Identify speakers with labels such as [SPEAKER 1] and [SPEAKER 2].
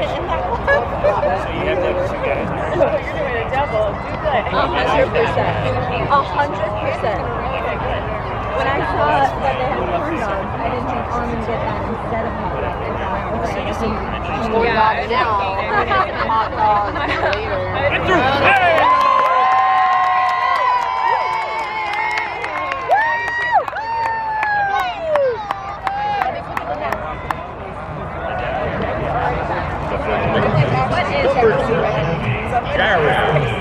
[SPEAKER 1] in that club?
[SPEAKER 2] So you have like 2 guys.
[SPEAKER 1] You're doing a double. Do good. 100%. 100%. When I saw that they had corn dogs, I didn't think I'm gonna get that instead of hot dogs.
[SPEAKER 3] Yeah, now. Hot dogs later.
[SPEAKER 2] What is